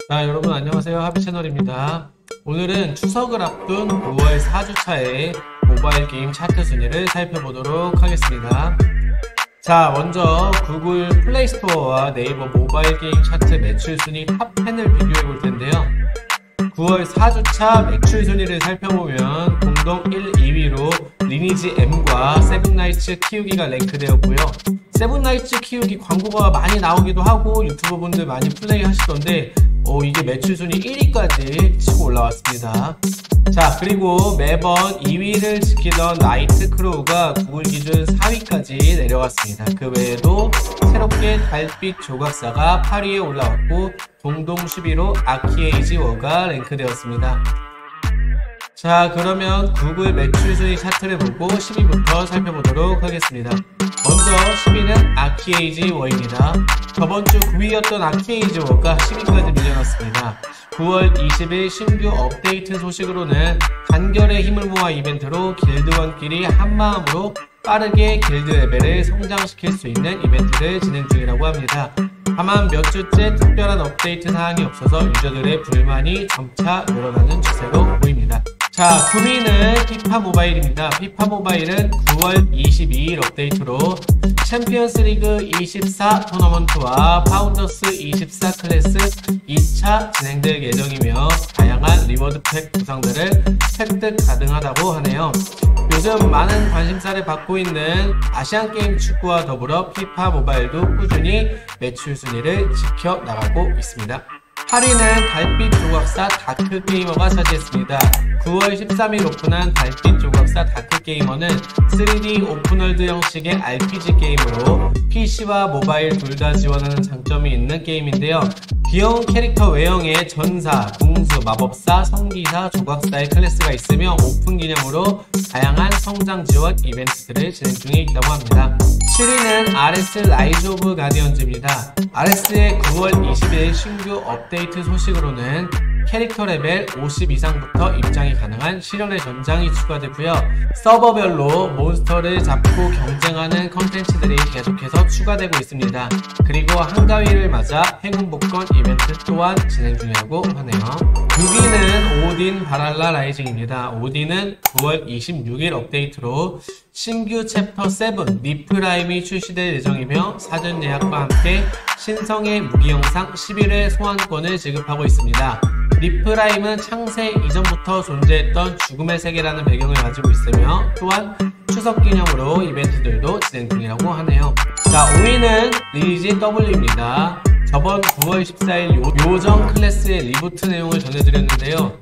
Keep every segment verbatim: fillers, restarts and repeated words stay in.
자, 여러분 안녕하세요. 하비 채널입니다. 오늘은 추석을 앞둔 구월 사 주차의 모바일 게임 차트 순위를 살펴보도록 하겠습니다. 자, 먼저 구글 플레이스토어와 네이버 모바일 게임 차트 매출 순위 탑 텐을 비교해 볼 텐데요. 구월 사 주차 매출 순위를 살펴보면 공동 일, 이 위로 리니지 M과 세븐나이츠 키우기가 랭크되었고요. 세븐나이츠 키우기 광고가 많이 나오기도 하고 유튜버 분들 많이 플레이 하시던데 어, 이게 매출 순위 일 위까지 치고 올라왔습니다. 자, 그리고 매번 이 위를 지키던 나이트 크로우가 구글 기준 사 위까지 내려갔습니다. 그 외에도 새롭게 달빛 조각사가 팔 위에 올라왔고 공동 십 위로 아키에이지 워가 랭크되었습니다. 자, 그러면 구글 매출 순위 차트를 보고 십 위부터 살펴보도록 하겠습니다. 먼저 십 위는 아키에이지 워입니다. 저번주 구 위였던 아키에이지 워가 십 위까지 밀려났습니다. 구월 이십일 신규 업데이트 소식으로는 단결의 힘을 모아 이벤트로 길드원끼리 한마음으로 빠르게 길드 레벨을 성장시킬 수 있는 이벤트를 진행 중이라고 합니다. 다만 몇 주째 특별한 업데이트 사항이 없어서 유저들의 불만이 점차 늘어나는 추세로 보입니다. 자, 구 위는 피파 모바일입니다. 피파 모바일은 구월 이십이일 업데이트로 챔피언스 리그 이십사 토너먼트와 파운더스 이십사 클래스 이 차 진행될 예정이며 다양한 리워드 팩 구성들을 획득 가능하다고 하네요. 요즘 많은 관심사를 받고 있는 아시안게임 축구와 더불어 피파 모바일도 꾸준히 매출 순위를 지켜나가고 있습니다. 팔 위는 달빛 조각사 다크게이머가 차지했습니다. 구월 십삼일 오픈한 달빛 조각사 다크게이머는 쓰리디 오픈월드 형식의 알피지 게임으로 피씨와 모바일 둘 다 지원하는 장점이 있는 게임인데요. 귀여운 캐릭터 외형의 전사, 궁수, 마법사, 성기사, 조각사의 클래스가 있으며 오픈 기념으로 다양한 성장 지원 이벤트들을 진행 중에 있다고 합니다. 칠 위는 아르에스 라이즈 오브 가디언즈입니다. 아르에스의 구월 이십일 신규 업데이트 소식으로는 캐릭터 레벨 오십 이상부터 입장이 가능한 실현의 전장이 추가되고요. 서버별로 몬스터를 잡고 경쟁하는 컨텐츠들이 계속해서 추가되고 있습니다. 그리고 한가위를 맞아 행운 복권 이벤트 또한 진행 중이라고 하네요. 육 위는 오딘 바랄라 라이징입니다. 오딘은 구월 이십육일 업데이트로 신규 챕터 칠 리프라임이 출시될 예정이며 사전 예약과 함께 신성의 무기 영상 십일 회 소환권을 지급하고 있습니다. 리프라임은 창세 이전부터 존재했던 죽음의 세계라는 배경을 가지고 있으며 또한 추석 기념으로 이벤트들도 진행 중이라고 하네요. 자, 오 위는 리니지 W입니다. 저번 구월 십사일 요, 요정 클래스의 리부트 내용을 전해드렸는데요.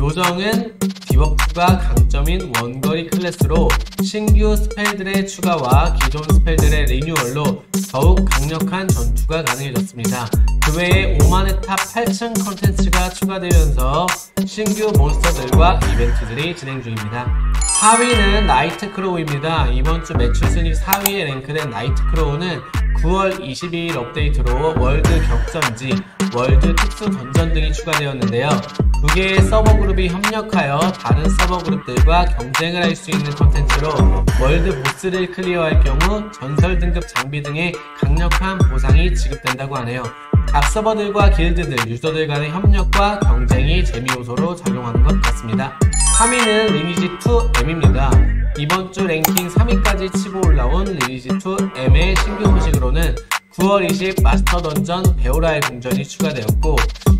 요정은 디버프가 강점인 원거리 클래스로 신규 스펠들의 추가와 기존 스펠들의 리뉴얼로 더욱 강력한 전투가 가능해졌습니다. 그 외에 오만 회 탑 팔 층 컨텐츠가 추가되면서 신규 몬스터들과 이벤트들이 진행 중입니다. 사 위는 나이트 크로우입니다. 이번 주 매출 순위 사 위에 랭크된 나이트 크로우는 구월 이십이일 업데이트로 월드 격전지, 월드 특수 던전 등이 추가되었는데요. 두 개의 서버 그룹이 협력하여 다른 서버 그룹들과 경쟁을 할 수 있는 콘텐츠로 월드 보스를 클리어할 경우 전설 등급 장비 등의 강력한 보상이 지급된다고 하네요. 각 서버들과 길드들, 유저들 간의 협력과 경쟁이 재미 요소로 작용하는 것 같습니다. 삼 위는 리니지 투 M입니다. 이번 주 랭킹 삼 위까지 치고 올라온 리니지 투 M의 신규 소식으로는 구월 이십 마스터 던전 베오라의 궁전이 추가되었고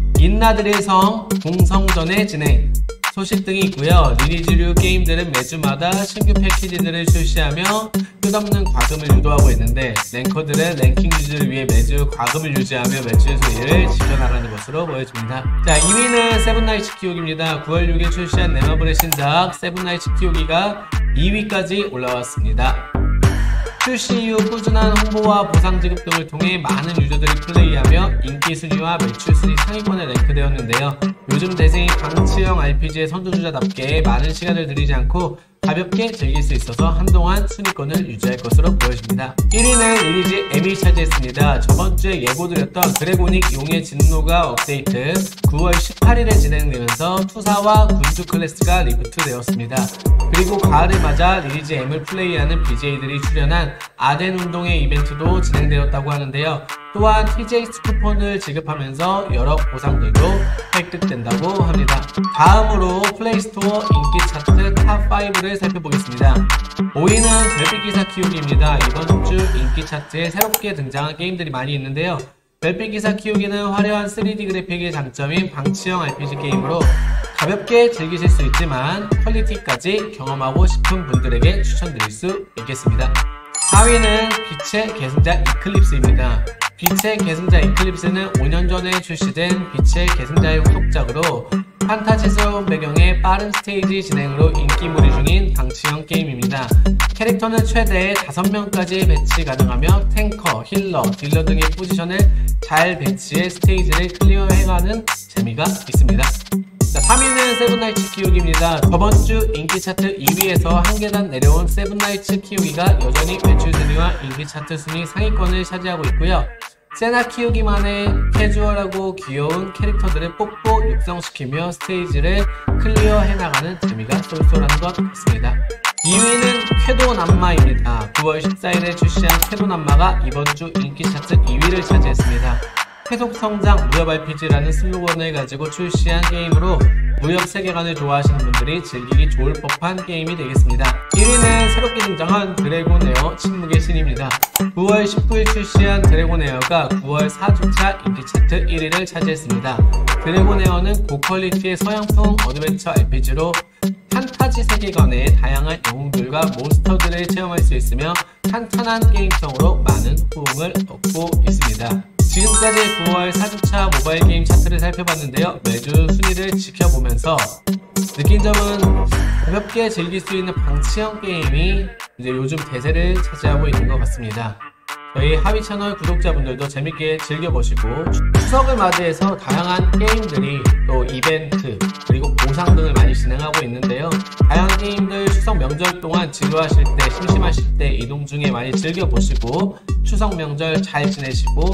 인나들의 성 공성전의 진행 소식 등이 있고요. 리니지류 게임들은 매주마다 신규 패키지들을 출시하며 끝없는 과금을 유도하고 있는데 랭커들은 랭킹 유지를 위해 매주 과금을 유지하며 매출 순위를 지켜나가는 것으로 보여집니다. 자, 이 위는 세븐나이츠 키우기입니다. 구월 육일 출시한 네마블의 신작 세븐나이츠 키우기가 이 위까지 올라왔습니다. 출시 이후 꾸준한 홍보와 보상 지급 등을 통해 많은 유저들이 플레이하며 인기 순위와 매출 순위 상위권에 랭크되었는데요. 요즘 대세인 방치형 알피지의 선두주자답게 많은 시간을 들이지 않고 가볍게 즐길 수 있어서 한동안 순위권을 유지할 것으로 보여집니다. 일 위는 리니지 M이 차지했습니다. 저번주에 예고드렸던 드래고닉 용의 진노가 업데이트 구월 십팔일에 진행되면서 투사와 군주 클래스가 리부트 되었습니다. 그리고 가을을 맞아 리리즈 M을 플레이하는 비제이들이 출연한 아덴 운동회 이벤트도 진행되었다고 하는데요. 또한 티제이엑스 쿠폰을 지급하면서 여러 보상들도 획득된다고 합니다. 다음으로 플레이스토어 인기 차트 탑 파이브를 살펴보겠습니다. 오 위는 별빛 기사 키우기입니다. 이번 주 인기 차트에 새롭게 등장한 게임들이 많이 있는데요. 별빛 기사 키우기는 화려한 쓰리디 그래픽의 장점인 방치형 알피지 게임으로 가볍게 즐기실 수 있지만 퀄리티까지 경험하고 싶은 분들에게 추천드릴 수 있겠습니다. 사 위는 빛의 계승자 이클립스입니다. 빛의 계승자 이클립스는 오 년 전에 출시된 빛의 계승자의 후속작으로 판타지스러운 배경의 빠른 스테이지 진행으로 인기몰이 중인 방치형 게임입니다. 캐릭터는 최대 다섯 명까지 배치 가능하며 탱커, 힐러, 딜러 등의 포지션을 잘 배치해 스테이지를 클리어해가는 재미가 있습니다. 자, 삼 위는 세븐나이츠 키우기입니다. 저번주 인기 차트 이 위에서 한 계단 내려온 세븐나이츠 키우기가 여전히 매출 순위와 인기 차트 순위 상위권을 차지하고 있고요. 세나 키우기만의 캐주얼하고 귀여운 캐릭터들을 뽑고 육성시키며 스테이지를 클리어 해나가는 재미가 쏠쏠한 것 같습니다. 이 위는 쾌도난마입니다. 구월 십사일에 출시한 쾌도난마가 이번 주 인기 차트 이 위를 차지했습니다. 계속성장 무협 알피지라는 슬로건을 가지고 출시한 게임으로 무협 세계관을 좋아하시는 분들이 즐기기 좋을 법한 게임이 되겠습니다. 일 위는 새롭게 등장한 드래곤 에어 침묵의 신입니다. 구월 십구일 출시한 드래곤 에어가 구월 사 주차 인기 차트 일 위를 차지했습니다. 드래곤 에어는 고퀄리티의 서양풍 어드벤처 알피지로 판타지 세계관의 다양한 영웅들과 몬스터들을 체험할 수 있으며 탄탄한 게임성으로 많은 호응을 얻고 있습니다. 지금까지 구월 사 주차 모바일 게임 차트를 살펴봤는데요. 매주 순위를 지켜보면서 느낀 점은 가볍게 즐길 수 있는 방치형 게임이 이제 요즘 대세를 차지하고 있는 것 같습니다. 저희 하위 채널 구독자분들도 재밌게 즐겨보시고 추석을 맞이해서 다양한 게임들이 또 이벤트 그리고 보상 등을 많이 진행하고 있는데요. 다양한 게임들 추석 명절 동안 지루하실 때 심심하실 때 이동 중에 많이 즐겨보시고 추석 명절 잘 지내시고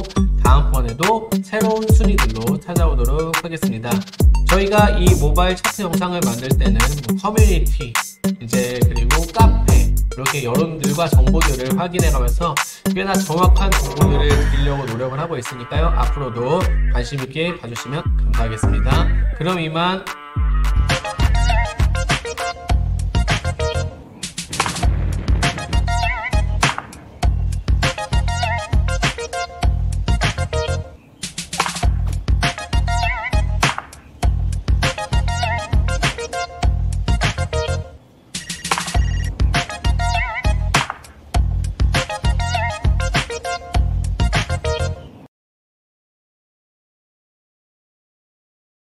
다음번에도 새로운 순위들로 찾아오도록 하겠습니다. 저희가 이 모바일 차트 영상을 만들 때는 뭐 커뮤니티 이제 그리고 카페 이렇게 여러분들과 정보들을 확인해가면서 꽤나 정확한 정보들을 드리려고 노력을 하고 있으니까요. 앞으로도 관심 있게 봐주시면 감사하겠습니다. 그럼 이만